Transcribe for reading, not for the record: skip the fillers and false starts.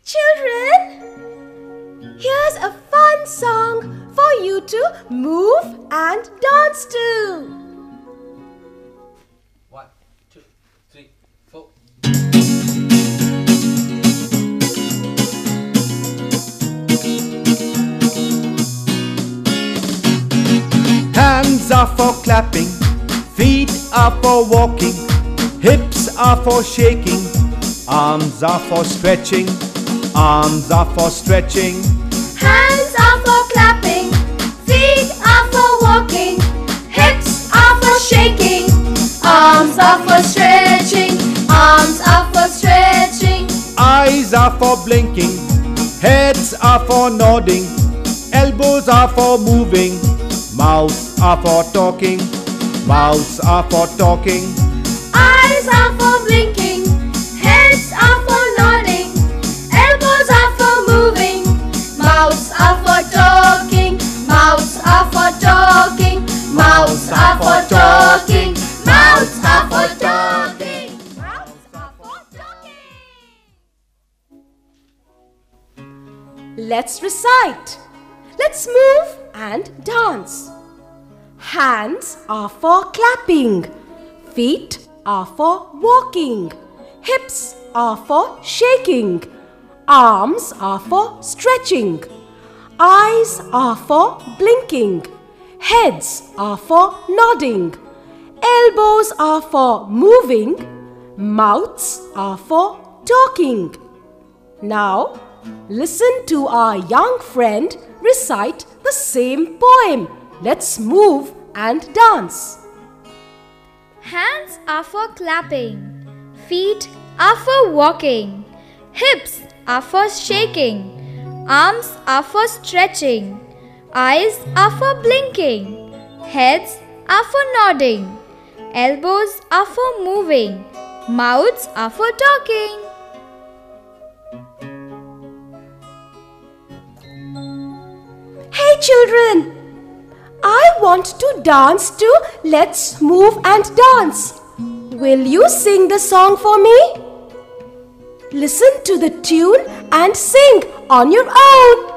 Children, here's a fun song for you to move and dance to. 1, 2, 3, 4. Hands are for clapping, feet are for walking, hips are for shaking, arms are for stretching, arms are for stretching. Hands are for clapping, feet are for walking, hips are for shaking, arms are for stretching, arms are for stretching. Eyes are for blinking, heads are for nodding, elbows are for moving, mouths are for talking, mouths are for talking. Eyes are for blinking, heads are for nodding, elbows are for moving, mouths are for talking, mouths are for talking, mouths are for talking, mouths are for talking, mouths are for talking. Let's recite. Let's move and dance. Hands are for clapping, feet are for walking, hips are for shaking, arms are for stretching, eyes are for blinking, heads are for nodding, elbows are for moving, mouths are for talking. Now, listen to our young friend recite the same poem. Let's move and dance. Hands are for clapping, feet are for walking, hips are for shaking, arms are for stretching, eyes are for blinking, heads are for nodding, elbows are for moving, mouths are for talking. Hey children, I want to dance to Let's Move and Dance. Will you sing the song for me? Listen to the tune and sing on your own.